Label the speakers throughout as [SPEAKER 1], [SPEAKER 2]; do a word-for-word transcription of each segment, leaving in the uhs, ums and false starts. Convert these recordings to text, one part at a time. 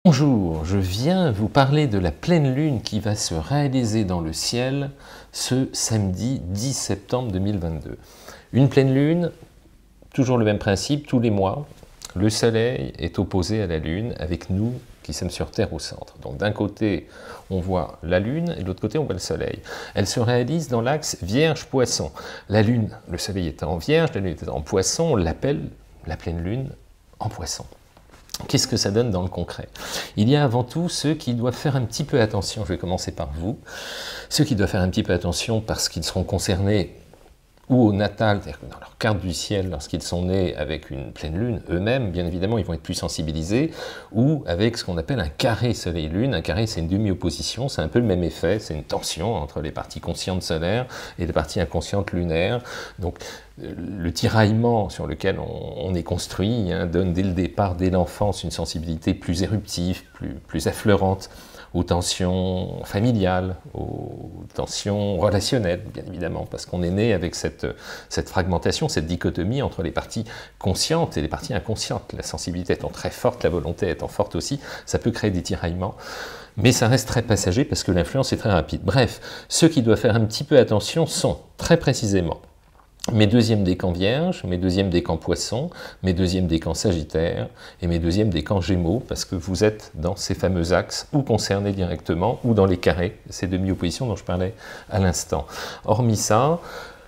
[SPEAKER 1] Bonjour, je viens vous parler de la pleine lune qui va se réaliser dans le ciel ce samedi dix septembre deux mille vingt-deux. Une pleine lune, toujours le même principe, tous les mois, le soleil est opposé à la lune avec nous qui sommes sur Terre au centre. Donc d'un côté, on voit la lune et de l'autre côté, on voit le soleil. Elle se réalise dans l'axe Vierge-Poisson. La lune, le soleil est en Vierge, la lune est en Poisson, on l'appelle la pleine lune en Poisson. Qu'est-ce que ça donne dans le concret? Il y a avant tout ceux qui doivent faire un petit peu attention, je vais commencer par vous, ceux qui doivent faire un petit peu attention parce qu'ils seront concernés ou au natal, c'est-à-dire que dans leur carte du ciel, lorsqu'ils sont nés avec une pleine lune, eux-mêmes, bien évidemment, ils vont être plus sensibilisés, ou avec ce qu'on appelle un carré soleil-lune. Un carré, c'est une demi-opposition, c'est un peu le même effet, c'est une tension entre les parties conscientes solaires et les parties inconscientes lunaires. Donc, le tiraillement sur lequel on, on est construit hein, donne dès le départ, dès l'enfance, une sensibilité plus éruptive, plus, plus affleurante aux tensions familiales, aux tensions relationnelles, bien évidemment, parce qu'on est né avec cette, cette fragmentation, cette dichotomie entre les parties conscientes et les parties inconscientes. La sensibilité étant très forte, la volonté étant forte aussi, ça peut créer des tiraillements. Mais ça reste très passager parce que l'influence est très rapide. Bref, ceux qui doivent faire un petit peu attention sont, très précisément, mes deuxièmes décans Vierge, mes deuxièmes décans Poisson, mes deuxièmes décans Sagittaire et mes deuxièmes décans Gémeaux, parce que vous êtes dans ces fameux axes, ou concernés directement, ou dans les carrés, ces demi-oppositions dont je parlais à l'instant. Hormis ça,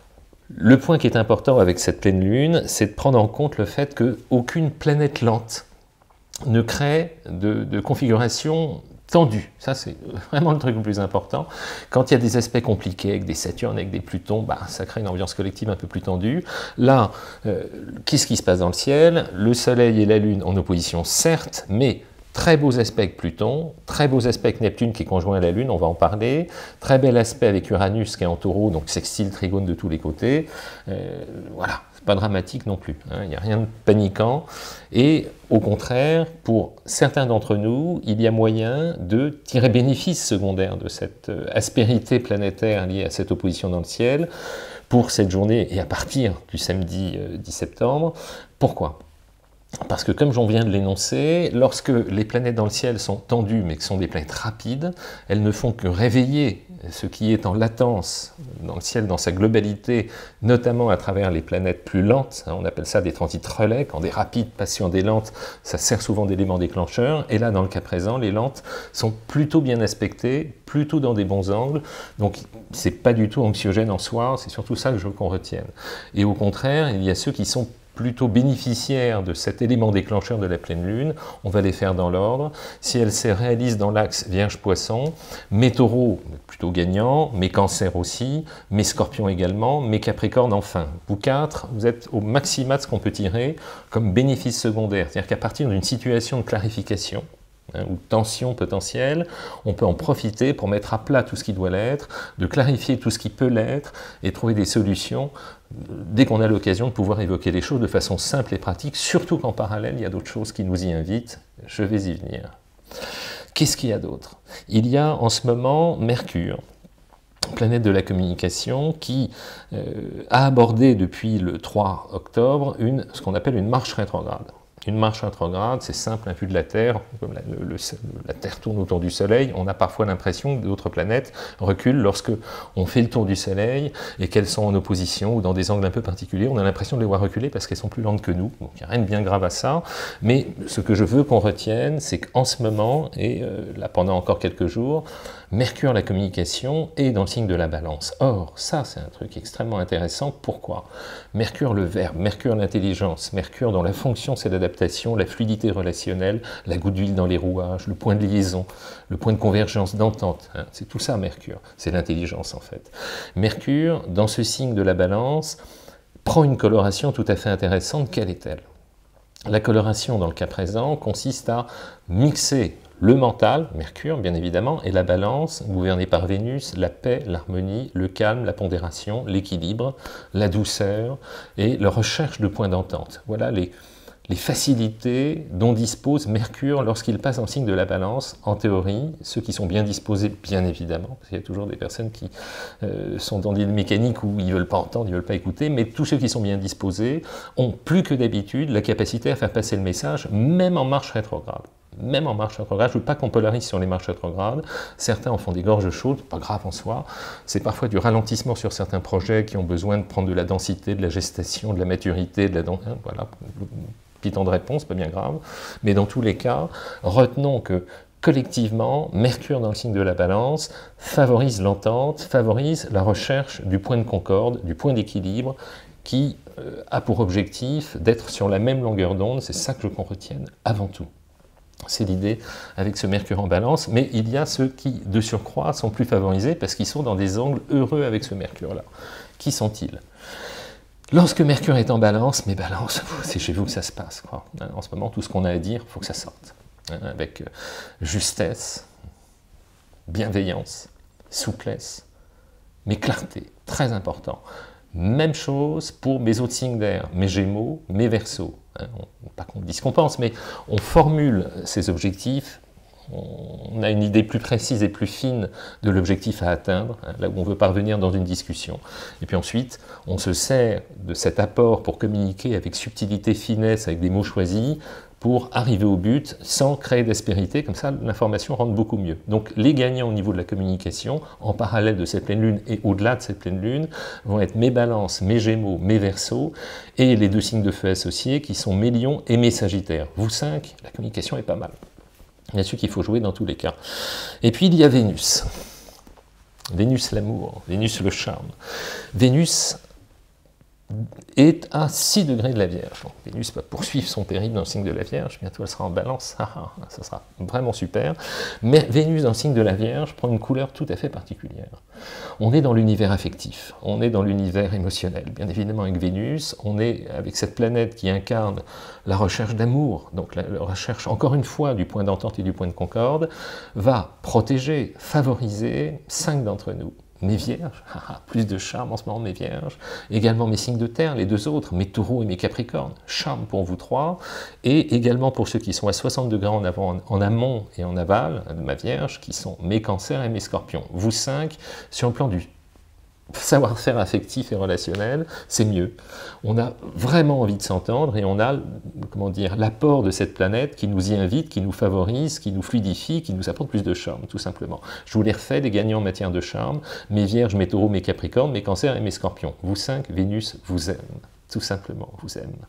[SPEAKER 1] le point qui est important avec cette pleine lune, c'est de prendre en compte le fait qu'aucune planète lente ne crée de, de configuration tendu, ça c'est vraiment le truc le plus important. Quand il y a des aspects compliqués avec des Saturnes, avec des Plutons, bah, ça crée une ambiance collective un peu plus tendue. Là, euh, qu'est-ce qui se passe dans le ciel? Le Soleil et la Lune en opposition, certes, mais très beaux aspects avec Pluton, très beaux aspects avec Neptune qui est conjoint à la Lune, on va en parler, très bel aspect avec Uranus qui est en Taureau, donc sextile, trigone de tous les côtés. Euh, voilà, c'est pas dramatique non plus, hein, il n'y a rien de paniquant. Et au contraire, pour certains d'entre nous, il y a moyen de tirer bénéfice secondaire de cette aspérité planétaire liée à cette opposition dans le ciel pour cette journée et à partir du samedi dix septembre. Pourquoi ? Parce que comme j'en viens de l'énoncer, lorsque les planètes dans le ciel sont tendues, mais que ce sont des planètes rapides, elles ne font que réveiller ce qui est en latence dans le ciel, dans sa globalité, notamment à travers les planètes plus lentes, hein, on appelle ça des transits relais, quand des rapides passent sur des lentes, ça sert souvent d'élément déclencheur, et là dans le cas présent, les lentes sont plutôt bien aspectées, plutôt dans des bons angles, donc c'est pas du tout anxiogène en soi, c'est surtout ça que je veux qu'on retienne. Et au contraire, il y a ceux qui sont plutôt bénéficiaires de cet élément déclencheur de la pleine lune, on va les faire dans l'ordre. Si elle se réalise dans l'axe Vierge-Poisson, mes Taureaux plutôt gagnants, mes Cancers aussi, mes Scorpions également, mes Capricornes enfin. Vous quatre, vous êtes au maximum de ce qu'on peut tirer comme bénéfice secondaire, c'est-à-dire qu'à partir d'une situation de clarification, hein, ou tension potentielle, on peut en profiter pour mettre à plat tout ce qui doit l'être, de clarifier tout ce qui peut l'être et trouver des solutions dès qu'on a l'occasion de pouvoir évoquer les choses de façon simple et pratique, surtout qu'en parallèle, il y a d'autres choses qui nous y invitent. Je vais y venir. Qu'est-ce qu'il y a d'autre? Il y a en ce moment Mercure, planète de la communication, qui euh, a abordé depuis le trois octobre une, ce qu'on appelle une marche rétrograde. Une marche rétrograde, c'est simple, un vue de la Terre, comme la, le, le, la Terre tourne autour du Soleil, on a parfois l'impression que d'autres planètes reculent lorsque on fait le tour du Soleil et qu'elles sont en opposition ou dans des angles un peu particuliers, on a l'impression de les voir reculer parce qu'elles sont plus lentes que nous, donc il n'y a rien de bien grave à ça, mais ce que je veux qu'on retienne, c'est qu'en ce moment, et euh, là pendant encore quelques jours, Mercure, la communication, est dans le signe de la Balance. Or, ça c'est un truc extrêmement intéressant, pourquoi? Mercure le verbe, Mercure l'intelligence, Mercure dont la fonction c'est l'adaptation, la fluidité relationnelle, la goutte d'huile dans les rouages, le point de liaison, le point de convergence, d'entente, hein, c'est tout ça Mercure, c'est l'intelligence en fait. Mercure, dans ce signe de la Balance, prend une coloration tout à fait intéressante, quelle est-elle? La coloration dans le cas présent consiste à mixer le mental, Mercure bien évidemment, et la Balance, gouvernée par Vénus, la paix, l'harmonie, le calme, la pondération, l'équilibre, la douceur et la recherche de points d'entente. Voilà les, les facilités dont dispose Mercure lorsqu'il passe en signe de la Balance, en théorie, ceux qui sont bien disposés, bien évidemment, parce qu'il y a toujours des personnes qui euh, sont dans des mécaniques où ils ne veulent pas entendre, ils ne veulent pas écouter, mais tous ceux qui sont bien disposés ont plus que d'habitude la capacité à faire passer le message, même en marche rétrograde. même en marche rétrograde. Je ne veux pas qu'on polarise sur les marches rétrogrades. Certains en font des gorges chaudes, pas grave en soi. C'est parfois du ralentissement sur certains projets qui ont besoin de prendre de la densité, de la gestation, de la maturité, de la densité. Voilà, petit temps de réponse, pas bien grave. Mais dans tous les cas, retenons que collectivement, Mercure dans le signe de la Balance favorise l'entente, favorise la recherche du point de concorde, du point d'équilibre, qui euh, a pour objectif d'être sur la même longueur d'onde. C'est ça que je veux qu'on retienne avant tout. C'est l'idée avec ce Mercure en Balance, mais il y a ceux qui, de surcroît, sont plus favorisés parce qu'ils sont dans des angles heureux avec ce Mercure-là. Qui sont-ils? Lorsque Mercure est en Balance, mais Balance, c'est chez vous que ça se passe, quoi. En ce moment, tout ce qu'on a à dire, il faut que ça sorte. Avec justesse, bienveillance, souplesse, mais clarté, très important. Même chose pour mes autres signes d'air, mes Gémeaux, mes Verseaux. Pas qu'on dise ce qu'on pense, mais on formule ces objectifs, on a une idée plus précise et plus fine de l'objectif à atteindre, là où on veut parvenir dans une discussion. Et puis ensuite, on se sert de cet apport pour communiquer avec subtilité, finesse, avec des mots choisis, pour arriver au but sans créer d'aspérité, comme ça l'information rentre beaucoup mieux. Donc les gagnants au niveau de la communication, en parallèle de cette pleine lune et au-delà de cette pleine lune, vont être mes Balances, mes Gémeaux, mes Verseaux, et les deux signes de feu associés qui sont mes Lions et mes Sagittaires. Vous cinq, la communication est pas mal. Bien sûr qu'il faut jouer dans tous les cas. Et puis il y a Vénus. Vénus l'amour, Vénus le charme. Vénus est à six degrés de la Vierge. Donc, Vénus va poursuivre son périple dans le signe de la Vierge, bientôt elle sera en Balance, ah, ah, ça sera vraiment super. Mais Vénus dans le signe de la Vierge prend une couleur tout à fait particulière. On est dans l'univers affectif, on est dans l'univers émotionnel. Bien évidemment avec Vénus, on est avec cette planète qui incarne la recherche d'amour, donc la, la recherche encore une fois du point d'entente et du point de concorde, va protéger, favoriser cinq d'entre nous. Mes Vierges, plus de charme en ce moment, mes Vierges, également mes signes de terre, les deux autres, mes Taureaux et mes Capricornes, charme pour vous trois, et également pour ceux qui sont à soixante degrés en, avant, en amont et en aval de ma Vierge, qui sont mes Cancers et mes Scorpions. Vous cinq, sur le plan du savoir-faire affectif et relationnel, c'est mieux. On a vraiment envie de s'entendre et on a, comment dire, l'apport de cette planète qui nous y invite, qui nous favorise, qui nous fluidifie, qui nous apporte plus de charme, tout simplement. Je vous les refais, les gagnants en matière de charme, mes Vierges, mes Taureaux, mes Capricornes, mes Cancers et mes Scorpions. Vous cinq, Vénus vous aime, tout simplement, vous aime.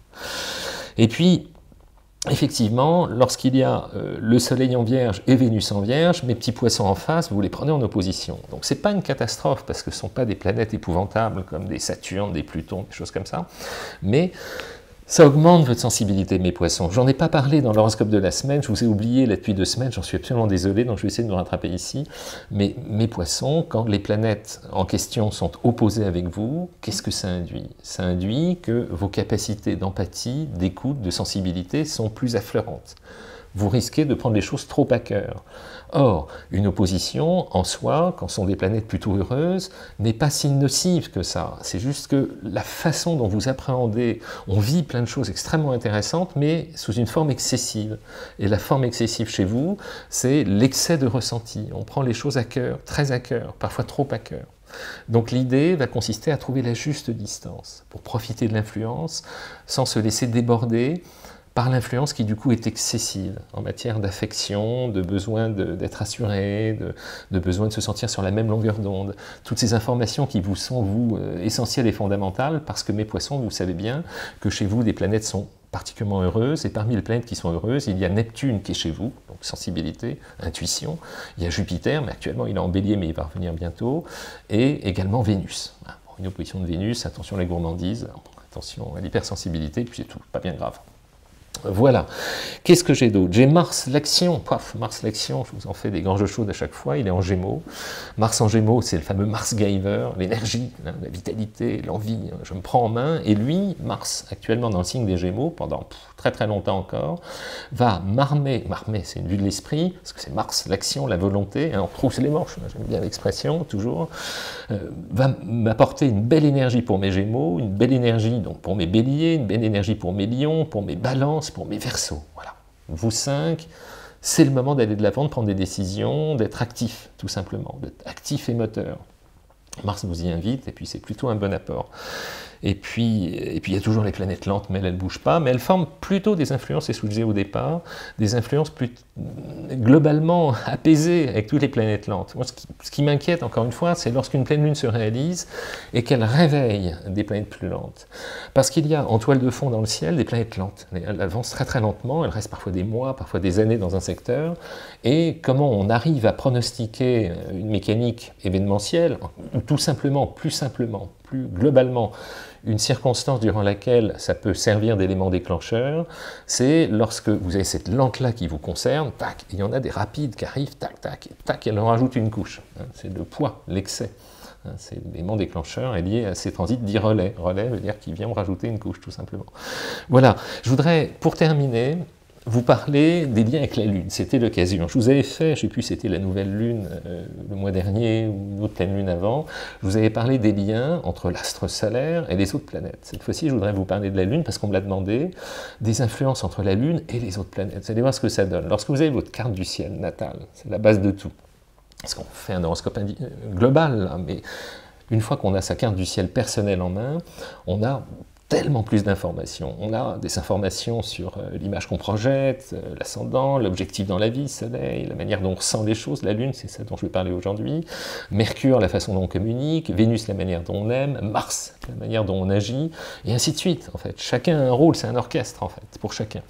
[SPEAKER 1] Et puis, effectivement, lorsqu'il y a euh, le Soleil en Vierge et Vénus en Vierge, mes petits poissons en face, vous les prenez en opposition. Donc c'est pas une catastrophe, parce que ce ne sont pas des planètes épouvantables comme des Saturnes, des Plutons, des choses comme ça, mais ça augmente votre sensibilité, mes poissons. J'en ai pas parlé dans l'horoscope de la semaine, je vous ai oublié là depuis deux semaines, j'en suis absolument désolé, donc je vais essayer de me rattraper ici. Mais mes poissons, quand les planètes en question sont opposées avec vous, qu'est-ce que ça induit? Ça induit que vos capacités d'empathie, d'écoute, de sensibilité sont plus affleurantes. Vous risquez de prendre les choses trop à cœur. Or, une opposition, en soi, quand ce sont des planètes plutôt heureuses, n'est pas si nocive que ça. C'est juste que la façon dont vous appréhendez, on vit plein de choses extrêmement intéressantes, mais sous une forme excessive. Et la forme excessive chez vous, c'est l'excès de ressenti. On prend les choses à cœur, très à cœur, parfois trop à cœur. Donc l'idée va consister à trouver la juste distance, pour profiter de l'influence, sans se laisser déborder, par l'influence qui du coup est excessive en matière d'affection, de besoin d'être assuré, de, de besoin de se sentir sur la même longueur d'onde. Toutes ces informations qui vous sont, vous, euh, essentielles et fondamentales, parce que mes poissons, vous savez bien que chez vous, des planètes sont particulièrement heureuses, et parmi les planètes qui sont heureuses, il y a Neptune qui est chez vous, donc sensibilité, intuition, il y a Jupiter, mais actuellement il est en Bélier, mais il va revenir bientôt, et également Vénus. Une opposition de Vénus, attention à la gourmandise, attention à l'hypersensibilité, puis c'est tout, pas bien grave. Voilà. Qu'est-ce que j'ai d'autre? J'ai Mars, l'action. Paf, Mars, l'action, je vous en fais des gorges chaudes à chaque fois, il est en Gémeaux. Mars en Gémeaux, c'est le fameux Mars Giver, l'énergie, hein, la vitalité, l'envie, hein, je me prends en main. Et lui, Mars, actuellement dans le signe des Gémeaux, pendant pff, très très longtemps encore, va m'armer, m'armer, c'est une vue de l'esprit, parce que c'est Mars, l'action, la volonté, hein, on retrousse les manches, j'aime bien l'expression, toujours, euh, va m'apporter une belle énergie pour mes Gémeaux, une belle énergie donc pour mes Béliers, une belle énergie pour mes Lions, pour mes Balances, pour mes Verseaux, voilà. Vous cinq, c'est le moment d'aller de l'avant, de prendre des décisions, d'être actif, tout simplement, d'être actif et moteur. Mars vous y invite, et puis c'est plutôt un bon apport. Et puis, et puis il y a toujours les planètes lentes, mais elles ne bougent pas, mais elles forment plutôt des influences, c'est ce que je disais au départ, des influences plus globalement apaisées avec toutes les planètes lentes. Moi, ce qui, ce qui m'inquiète, encore une fois, c'est lorsqu'une pleine lune se réalise et qu'elle réveille des planètes plus lentes. Parce qu'il y a en toile de fond dans le ciel des planètes lentes. Elles avancent très très lentement, elles restent parfois des mois, parfois des années dans un secteur, et comment on arrive à pronostiquer une mécanique événementielle, ou tout simplement, plus simplement, plus globalement, une circonstance durant laquelle ça peut servir d'élément déclencheur, c'est lorsque vous avez cette lente-là qui vous concerne, tac, il y en a des rapides qui arrivent, tac, tac, et tac, elle en rajoute une couche. C'est le poids, l'excès. C'est l'élément déclencheur est lié à ces transits dits relais. Relais veut dire qu'il vient rajouter une couche, tout simplement. Voilà, je voudrais, pour terminer, vous parler des liens avec la Lune. C'était l'occasion. Je vous avais fait, je ne sais plus, c'était la nouvelle Lune euh, le mois dernier ou une autre pleine Lune avant, je vous avais parlé des liens entre l'astre solaire et les autres planètes. Cette fois-ci, je voudrais vous parler de la Lune parce qu'on me l'a demandé, des influences entre la Lune et les autres planètes. Vous allez voir ce que ça donne. Lorsque vous avez votre carte du ciel natale, c'est la base de tout. Parce qu'on fait un horoscope global, là, mais une fois qu'on a sa carte du ciel personnelle en main, on a tellement plus d'informations. On a des informations sur euh, l'image qu'on projette, euh, l'ascendant, l'objectif dans la vie, le soleil, la manière dont on ressent les choses, la Lune, c'est ça dont je vais parler aujourd'hui, Mercure, la façon dont on communique, Vénus, la manière dont on aime, Mars, la manière dont on agit, et ainsi de suite, en fait. Chacun a un rôle, c'est un orchestre, en fait, pour chacun.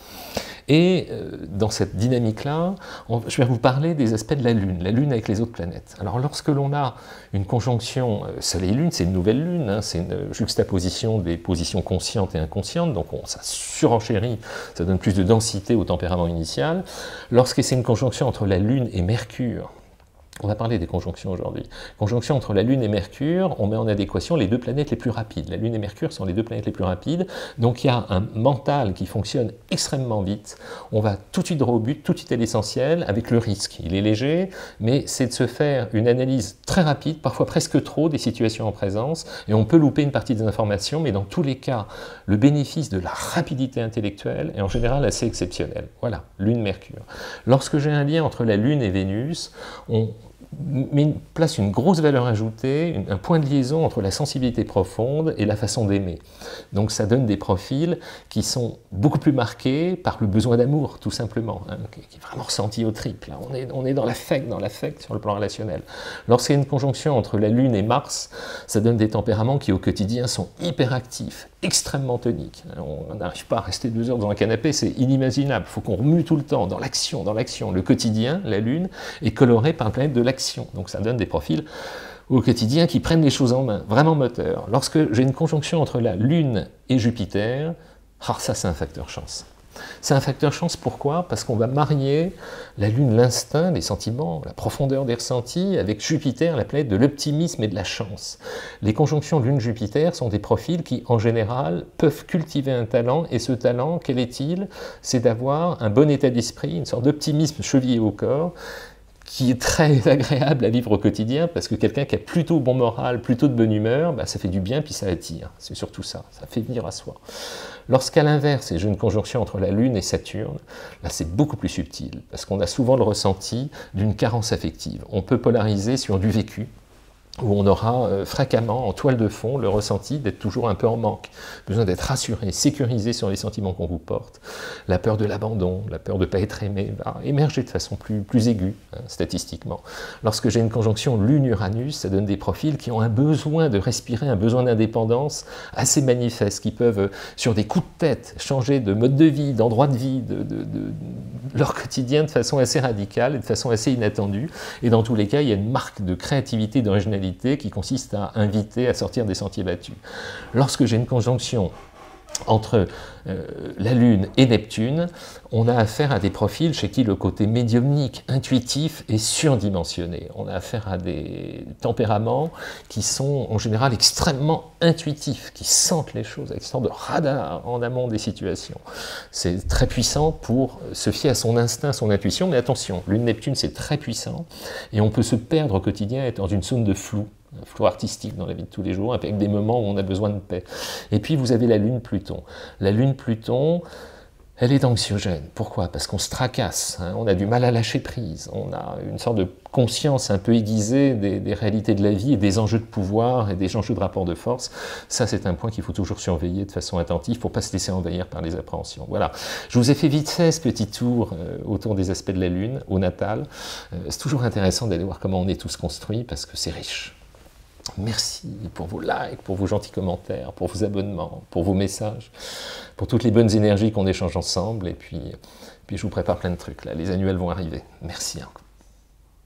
[SPEAKER 1] Et euh, dans cette dynamique-là, je vais vous parler des aspects de la Lune, la Lune avec les autres planètes. Alors lorsque l'on a une conjonction euh, Soleil-Lune, c'est une nouvelle Lune, hein, c'est une juxtaposition des positions conscientes et inconscientes, donc on, ça surenchérit, ça donne plus de densité au tempérament initial. Lorsque c'est une conjonction entre la Lune et Mercure, on va parler des conjonctions aujourd'hui. Conjonction entre la Lune et Mercure, on met en adéquation les deux planètes les plus rapides. La Lune et Mercure sont les deux planètes les plus rapides, donc il y a un mental qui fonctionne extrêmement vite. On va tout de suite droit au but, tout de suite à l'essentiel, avec le risque. Il est léger, mais c'est de se faire une analyse très rapide, parfois presque trop, des situations en présence, et on peut louper une partie des informations, mais dans tous les cas, le bénéfice de la rapidité intellectuelle est en général assez exceptionnel. Voilà, Lune-Mercure. Lorsque j'ai un lien entre la Lune et Vénus, on mais place une grosse valeur ajoutée, un point de liaison entre la sensibilité profonde et la façon d'aimer. Donc ça donne des profils qui sont beaucoup plus marqués par le besoin d'amour, tout simplement, hein, qui est vraiment ressenti au triple. On est, on est dans l'affect, dans l'affect sur le plan relationnel. Lorsqu'il y a une conjonction entre la Lune et Mars, ça donne des tempéraments qui au quotidien sont hyperactifs, extrêmement toniques. On n'arrive pas à rester deux heures dans un canapé, c'est inimaginable. Il faut qu'on remue tout le temps, dans l'action, dans l'action. Le quotidien, la Lune, est coloré par la planète de l'action. Donc ça donne des profils au quotidien qui prennent les choses en main, vraiment moteurs. Lorsque j'ai une conjonction entre la Lune et Jupiter, ah, ça c'est un facteur chance. C'est un facteur chance, pourquoi? Parce qu'on va marier la Lune, l'instinct, les sentiments, la profondeur des ressentis, avec Jupiter, la planète de l'optimisme et de la chance. Les conjonctions Lune-Jupiter sont des profils qui, en général, peuvent cultiver un talent, et ce talent, quel est-il? C'est d'avoir un bon état d'esprit, une sorte d'optimisme chevillé au corps, qui est très agréable à vivre au quotidien, parce que quelqu'un qui a plutôt bon moral, plutôt de bonne humeur, bah, ça fait du bien, puis ça attire. C'est surtout ça, ça fait venir à soi. Lorsqu'à l'inverse, j'ai une conjonction entre la Lune et Saturne, là c'est beaucoup plus subtil, parce qu'on a souvent le ressenti d'une carence affective. On peut polariser sur du vécu, où on aura euh, fréquemment, en toile de fond, le ressenti d'être toujours un peu en manque, besoin d'être rassuré, sécurisé sur les sentiments qu'on vous porte. La peur de l'abandon, la peur de ne pas être aimé, va émerger de façon plus, plus aiguë, hein, statistiquement. Lorsque j'ai une conjonction Lune-Uranus, ça donne des profils qui ont un besoin de respirer, un besoin d'indépendance assez manifeste, qui peuvent, euh, sur des coups de tête, changer de mode de vie, d'endroit de vie, de, de, de, de leur quotidien de façon assez radicale et de façon assez inattendue. Et dans tous les cas, il y a une marque de créativité, d'originalité qui consiste à inviter à sortir des sentiers battus. Lorsque j'ai une conjonction entre euh, la Lune et Neptune, on a affaire à des profils chez qui le côté médiumnique, intuitif est surdimensionné. On a affaire à des tempéraments qui sont en général extrêmement intuitifs, qui sentent les choses avec une sorte de radar en amont des situations. C'est très puissant pour se fier à son instinct, son intuition, mais attention, Lune-Neptune c'est très puissant et on peut se perdre au quotidien, être dans une zone de flou, un flou artistique dans la vie de tous les jours, avec des moments où on a besoin de paix. Et puis vous avez la Lune-Pluton. La Lune-Pluton, Elle est anxiogène. Pourquoi? Parce qu'on se tracasse, hein, on a du mal à lâcher prise, on a une sorte de conscience un peu aiguisée des, des réalités de la vie et des enjeux de pouvoir et des enjeux de rapport de force. Ça, c'est un point qu'il faut toujours surveiller de façon attentive pour ne pas se laisser envahir par les appréhensions. Voilà. Je vous ai fait vite fait ce petit tour euh, autour des aspects de la Lune, au natal. Euh, c'est toujours intéressant d'aller voir comment on est tous construits parce que c'est riche. Merci pour vos likes, pour vos gentils commentaires, pour vos abonnements, pour vos messages, pour toutes les bonnes énergies qu'on échange ensemble. Et puis, puis je vous prépare plein de trucs là. Les annuels vont arriver. Merci encore.